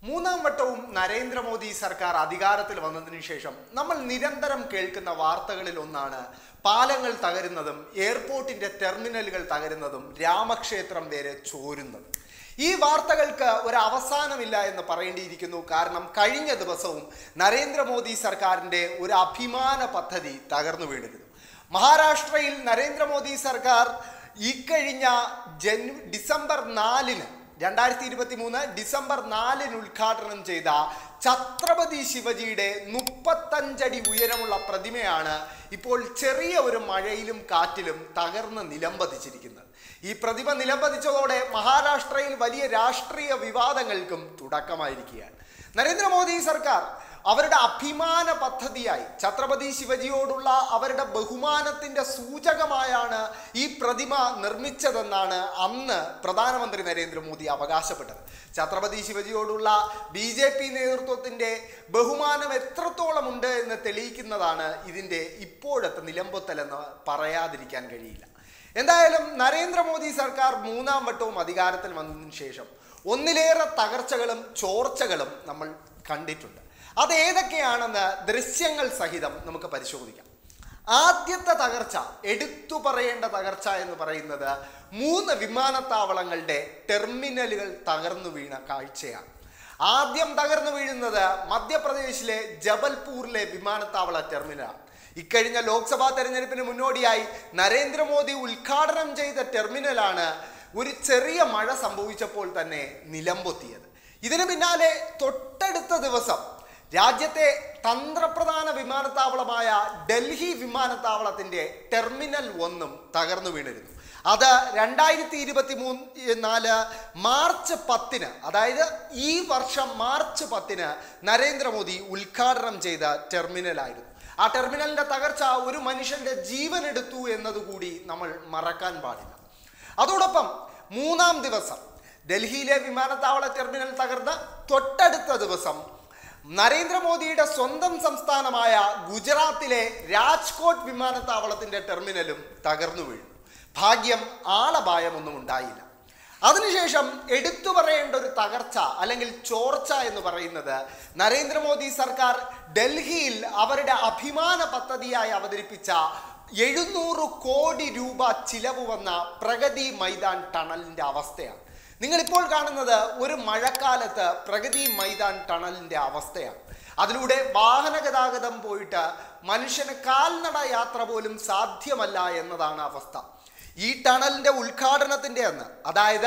മൂന്നാം വട്ടവും നരേന്ദ്രമോദി സർക്കാർ അധികാരത്തിൽ വന്നതിനു ശേഷം നമ്മൾ നിരന്തരം കേൾക്കുന്ന വാർത്തകളിൽ ഒന്നാണ് പാലങ്ങൾ തകരുന്നതും എയർപോർട്ടിന്റെ ടെർമിനലുകൾ തകരുന്നതും രാമക്ഷേത്രം വരെ ചോരുന്നതും. ഈ വാർത്തകൾക്ക് ഒരു അവസാനമില്ല എന്ന് പറയേണ്ടിയിരിക്കുന്നു. കാരണം കഴിഞ്ഞ ദിവസവും നരേന്ദ്രമോദി സർക്കാരിന്റെ ഒരു അഭിമാന പദ്ധതി തകർന്നു വീണിരുന്നു. മഹാരാഷ്ട്രയിൽ നരേന്ദ്രമോദി സർക്കാർ ഇക്കഴിഞ്ഞ ഡിസംബർ 4-ന് 2023 ഡിസംബർ 4-ന് ഉദ്ഘാടനം ചെയ്ത ഛത്രപതി ശിവജിയുടെ 35 അടി ഉയരമുള്ള പ്രതിമയാണ് ഇപ്പോൾ ചെറിയ ഒരു മഴയിലും കാറ്റിലും തകർന്ന് നിലംപതിച്ചിരിക്കുന്നത്. ഈ പ്രതിമ നിലംപതിച്ചതോടെ മഹാരാഷ്ട്രയിൽ വലിയ രാഷ്ട്രീയ വിവാദങ്ങൾക്കും തുടക്കമായിരിക്കുകയാണ്. നരേന്ദ്രമോദി സർക്കാർ അവരുടെ അഭിമാന പദ്ധതിയായി ഛത്രപതി ശിവജിയോടുള്ള അവരുടെ ബഹുമാനത്തിന്റെ സൂചകമായാണ് ഈ പ്രതിമ നിർമ്മിച്ചതെന്നാണ് അന്ന് പ്രധാനമന്ത്രി നരേന്ദ്രമോദി അവകാശപ്പെട്ടത്. ഛത്രപതി ശിവജിയോടുള്ള BJP നേതൃത്വത്തിന്റെ ബഹുമാനം എത്രത്തോളം ഉണ്ട് എന്ന് തെളിയിക്കുന്നതാണ് ഇതിന്റെ ഇപ്പോഴത്തെ നിലംപൊത്തലെന്ന് പറയാതിരിക്കാൻ കഴിയില്ല. എന്തായാലും നരേന്ദ്രമോദി സർക്കാർ മൂന്നാം വട്ടവും അധികാരത്തിൽ വന്നതിന് ശേഷം ഒന്നിലേറെ തകർച്ചകളും ചോർച്ചകളും നമ്മൾ കണ്ടിട്ടുണ്ട്. അത് ഏതൊക്കെയാണെന്ന് ദൃശ്യങ്ങൾ സഹിതം നമുക്ക് പരിശോധിക്കാം. ആദ്യത്തെ തകർച്ച, എടുത്തു പറയേണ്ട തകർച്ച എന്ന് പറയുന്നത് 3 വിമാനത്താവളങ്ങളുടെ ടെർമിനലുകൾ തകർന്നു വീണ കാഴ്ചയാണ്. ആദ്യം തകർന്നു വീഴുന്നത് മധ്യപ്രദേശിലെ ജബൽപൂരിലെ വിമാനത്താവള ടെർമിനലാണ്. ഇക്കഴിഞ്ഞ ലോക്സഭാ തെരഞ്ഞെടുപ്പിന് മുന്നോടിയായി നരേന്ദ്രമോദി ഉദ്ഘാടനം ചെയ്ത ടെർമിനലാണ് ഒരു ചെറിയ മഴ സംഭവിച്ചപ്പോൾ തന്നെ നിലംപൊത്തിയത്. ഇതിനു പിന്നാലെ തൊട്ടടുത്ത ദിവസം രാജ്യത്തെ തന്ത്രപ്രധാന വിമാനത്താവളമായ ഡൽഹി വിമാനത്താവളത്തിന്റെ ടെർമിനൽ 1 തകർന്നു വീണിരുന്നു. അത് 2024 മാർച്ച് 10-ന്, അതായത് ഈ വർഷം മാർച്ച് 10-ന് നരേന്ദ്രമോദി ഉദ്ഘാടനം ചെയ്ത ടെർമിനലായിരുന്നു. ആ ടെർമിനലിന്റെ തകർച്ച ഒരു മനുഷ്യന്റെ ജീവൻ എടുത്തു എന്നതുകൂടി നമ്മൾ മറക്കാൻ പാടില്ല. അതോടൊപ്പം മൂന്നാം ദിവസം ഡൽഹിയിലെ വിമാനത്താവള ടെർമിനൽ തകർന്ന തൊട്ടടുത്ത ദിവസം നരേന്ദ്രമോദിയുടെ സ്വന്തം സംസ്ഥാനമായ ഗുജറാത്തിലെ രാജ്കോട്ട് വിമാനത്താവളത്തിന്റെ ടെർമിനലും തകർന്നു വീണു. ഭാഗ്യം ആളപായമൊന്നും ഉണ്ടായില്ല. അതിനുശേഷം എടുത്തു പറയേണ്ട ഒരു തകർച്ച അല്ലെങ്കിൽ ചോർച്ച എന്ന് പറയുന്നത് നരേന്ദ്രമോദി സർക്കാർ ഡൽഹിയിൽ അവരുടെ അഭിമാന പദ്ധതിയായി അവതരിപ്പിച്ച 700 കോടി രൂപ ചിലവ് വന്ന പ്രഗതി മൈതാൻ ടണലിന്റെ അവസ്ഥയാണ്. നിങ്ങളിപ്പോൾ കാണുന്നത് ഒരു മഴക്കാലത്ത് പ്രഗതി മൈതാൻ ടണലിന്റെ അവസ്ഥയാണ്. അതിലൂടെ വാഹന ഗതാഗതം പോയിട്ട് മനുഷ്യന് കാൽനട യാത്ര പോലും സാധ്യമല്ല എന്നതാണ് അവസ്ഥ. ഈ ടണലിന്റെ ഉദ്ഘാടനത്തിന്റെ അന്ന്, അതായത്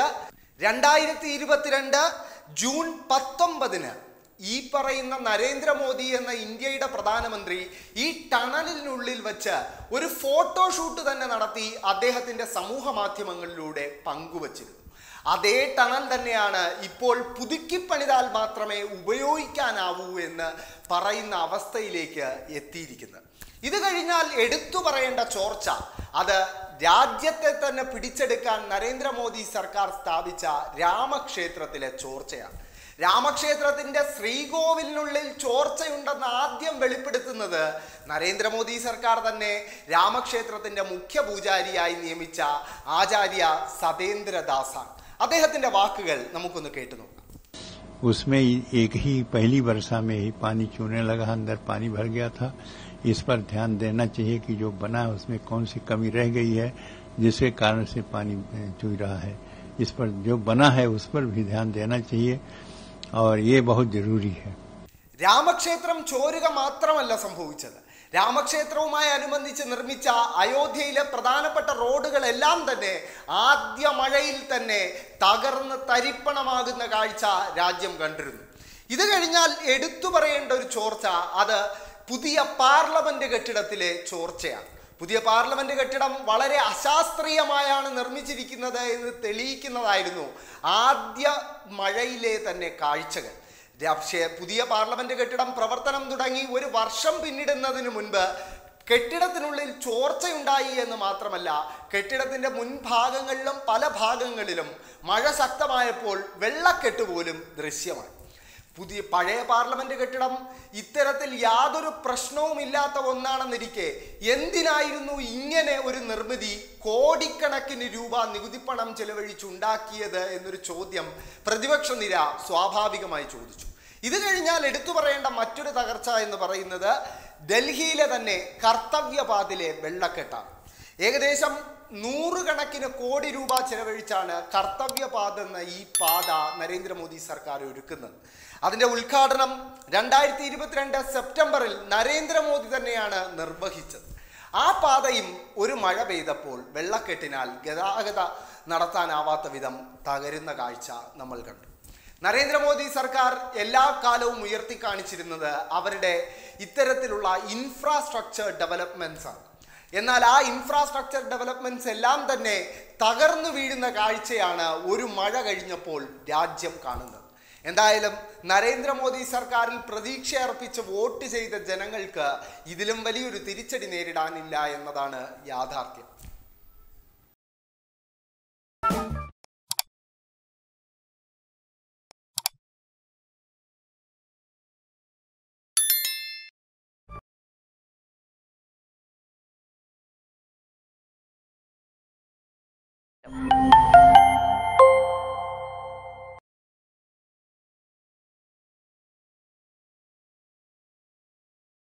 2022 ജൂൺ 19-ന് ഈ പറയുന്ന നരേന്ദ്രമോദി എന്ന ഇന്ത്യയുടെ പ്രധാനമന്ത്രി ഈ ടണലിനുള്ളിൽ വെച്ച് ഒരു ഫോട്ടോഷൂട്ട് തന്നെ നടത്തി അദ്ദേഹത്തിന്റെ സമൂഹ മാധ്യമങ്ങളിലൂടെ പങ്കുവച്ചിരുന്നു. അതേ ടണൽ തന്നെയാണ് ഇപ്പോൾ പുതുക്കിപ്പണിതാൽ മാത്രമേ ഉപയോഗിക്കാനാവൂ എന്ന് പറയുന്ന അവസ്ഥയിലേക്ക് എത്തിയിരിക്കുന്നത്. ഇത് കഴിഞ്ഞാൽ എടുത്തു പറയേണ്ട ചോർച്ച, അത് രാജ്യത്തെ തന്നെ പിടിച്ചെടുക്കാൻ നരേന്ദ്രമോദി സർക്കാർ സ്ഥാപിച്ച രാമക്ഷേത്രത്തിലെ ചോർച്ചയാണ്. രാമക്ഷേത്രത്തിന്റെ ശ്രീകോവിലിനുള്ളിൽ ചോർച്ചയുണ്ടെന്ന് ആദ്യം വെളിപ്പെടുത്തുന്നത് നരേന്ദ്രമോദി സർക്കാർ തന്നെ രാമക്ഷേത്രത്തിന്റെ മുഖ്യ പൂജാരിയായി നിയമിച്ച ആചാര്യ സതേന്ദ്രദാസാണ്. അദ്ദേഹത്തിന്റെ വാക്കുകൾ നമുക്കൊന്ന് കേട്ടു നോക്കാം. उसमें एक ही पहली वर्षा में ही पानी चूने लगा, अंदर पानी भर गया था. इस पर ध्यान देना चाहिए कि जो बना है उसमें कौन सी कमी रह गई है जिसके कारण से पानी चूई रहा है. इस पर जो बना है उस पर भी ध्यान देना चाहिए और ये बहुत जरूरी है. രാമക്ഷേത്രം ചോരുക മാത്രമല്ല സംഭവിച്ചത്. രാമക്ഷേത്രവുമായി അനുബന്ധിച്ച് നിർമ്മിച്ച അയോധ്യയിലെ പ്രധാനപ്പെട്ട റോഡുകളെല്ലാം തന്നെ ആദ്യ മഴയിൽ തന്നെ തകർന്ന് തരിപ്പണമാകുന്ന കാഴ്ച രാജ്യം കണ്ടിരുന്നു. ഇത് കഴിഞ്ഞാൽ എടുത്തു പറയേണ്ട ഒരു ചോർച്ച, അത് പുതിയ പാർലമെന്റ് കെട്ടിടത്തിലെ ചോർച്ചയാണ്. പുതിയ പാർലമെന്റ് കെട്ടിടം വളരെ അശാസ്ത്രീയമായാണ് നിർമ്മിച്ചിരിക്കുന്നത് എന്ന് തെളിയിക്കുന്നതായിരുന്നു ആദ്യ മഴയിലെ തന്നെ കാഴ്ചകൾ. പുതിയ പാർലമെന്റ് കെട്ടിടം പ്രവർത്തനം തുടങ്ങി ഒരു വർഷം പിന്നിടുന്നതിന് മുൻപ് കെട്ടിടത്തിനുള്ളിൽ ചോർച്ചയുണ്ടായി എന്ന് മാത്രമല്ല, കെട്ടിടത്തിന്റെ മുൻഭാഗങ്ങളിലും പല ഭാഗങ്ങളിലും മഴ ശക്തമായപ്പോൾ വെള്ളക്കെട്ട് പോലും ദൃശ്യമായി. പഴയ പാർലമെന്റ് കെട്ടിടം ഇത്തരത്തിൽ യാതൊരു പ്രശ്നവുമില്ലാത്ത ഒന്നാണെന്നിരിക്കെ എന്തിനായിരുന്നു ഇങ്ങനെ ഒരു നിർമ്മിതി കോടിക്കണക്കിന് രൂപ നികുതിപ്പണം ചെലവഴിച്ചുണ്ടാക്കിയത് എന്നൊരു ചോദ്യം പ്രതിപക്ഷ നിര സ്വാഭാവികമായി ചോദിച്ചു. ഇത് കഴിഞ്ഞാൽ എടുത്തു പറയേണ്ട മറ്റൊരു തകർച്ച എന്ന് പറയുന്നത് ഡൽഹിയിലെ തന്നെ കർത്തവ്യപാതിലെ വെള്ളക്കെട്ടാണ്. ഏകദേശം 100 കണക്കിന് കോടി രൂപ ചെലവഴിച്ചാണ് കർത്തവ്യപാത എന്ന ഈ പാത നരേന്ദ്രമോദി സർക്കാർ ഒരുക്കുന്നത്. അതിൻ്റെ ഉദ്ഘാടനം 2022 സെപ്റ്റംബറിൽ നരേന്ദ്രമോദി തന്നെയാണ് നിർവഹിച്ചത്. ആ പാതയും ഒരു മഴ പെയ്തപ്പോൾ വെള്ളക്കെട്ടിനാൽ ഗതാഗതം നടത്താനാവാത്ത വിധം തകരുന്ന കാഴ്ച നമ്മൾ കണ്ടു. നരേന്ദ്രമോദി സർക്കാർ എല്ലാ കാലവും ഉയർത്തി കാണിച്ചിരുന്നത് അവരുടെ ഇത്തരത്തിലുള്ള ഇൻഫ്രാസ്ട്രക്ചർ ഡെവലപ്മെൻറ്റ്സ് ആണ്. എന്നാൽ ആ ഇൻഫ്രാസ്ട്രക്ചർ ഡെവലപ്മെൻറ്റ്സ് എല്ലാം തന്നെ തകർന്നു വീഴുന്ന കാഴ്ചയാണ് ഒരു മഴ കഴിഞ്ഞപ്പോൾ രാജ്യം കാണുന്നത്. എന്തായാലും നരേന്ദ്രമോദി സർക്കാരിൽ പ്രതീക്ഷ അർപ്പിച്ച് വോട്ട് ചെയ്ത ജനങ്ങൾക്ക് ഇതിലും വലിയൊരു തിരിച്ചടി നേരിടാനില്ല എന്നതാണ് യാഥാർത്ഥ്യം.